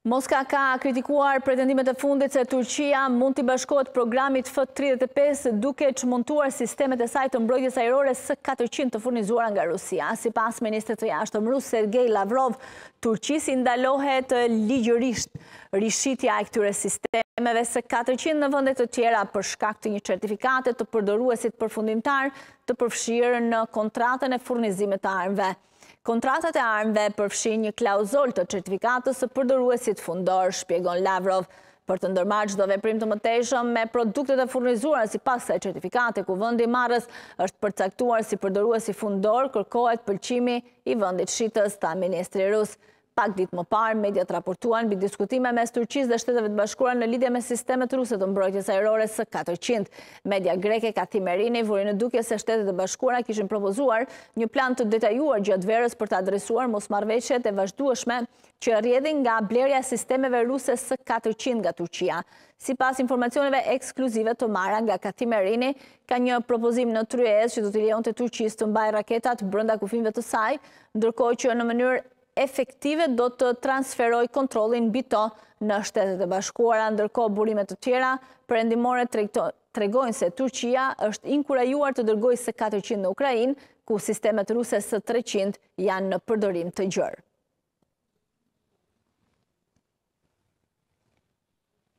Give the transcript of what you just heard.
Moska ka kritikuar pretendimet e fundit se Turqia mund t'i bashkohet programit F-35 duke çmontuar sistemet e saj të mbrojtjes ajrore S-400 të furnizuara nga Rusia. Sipas ministrit të jashtëm rus Sergej Lavrov, Turqisë i ndalohet ligjërisht rishitja e këtyre sistemeve S-400 në vende të tjera për shkak të një certifikate të përdoruesit përfundimtar të përfshirë në kontratën e furnizimit të armëve. Kontratat e armëve përfshin një klauzol të certifikatës së përdoruesit fundor, shpjegon Lavrov, për të ndërmarrë çdo veprim të mëtejshëm me produktet e furnizuara sipas kësaj certifikate, ku vendi marrës është përcaktuar si përdoruesi fundor, kërkohet pëlqimi i vendit shitës, tha ministri rus. Pak ditë më parë, mediat raportuan mbi diskutime mes Turqisë dhe Shteteve të Bashkuara në lidhje me sistemet ruse të mbrojtjes ajrore S-400. Media greke Kathimerini vuri në dukje se Shtetet e Bashkuara kishin propozuar një plan të detajuar gjatë verës për të adresuar mosmarrëveshjet e vazhdueshme që rrjedhin nga blerja e sistemeve ruse S-400 nga Turqia. Sipas informacioneve ekskluzive të marra nga Kathimerini, ka një propozim në tryezë që do t'i lejonte Turqisë të mbajë raketat brenda kufijve të saj, ndërkohë që në mënyrë efektive do të transferoj kontrollin mbi to në Shtetet e Bashkuara, ndërkohë burimet të tjera perëndimore tregojnë se Turqia është inkurajuar të dërgojë S-400 në Ukrainë, ku sistemet ruse S-300 janë në përdorim të gjerë.